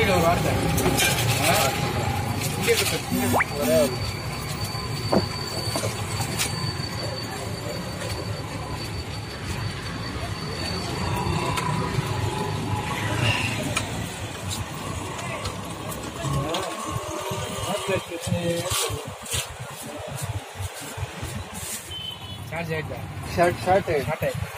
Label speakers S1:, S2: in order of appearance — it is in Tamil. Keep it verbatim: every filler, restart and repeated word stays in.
S1: வாயில ஒரு வார்த்தை இங்கே ஒரே चार्ज है क्या शर्ट शर्ट है शर्ट है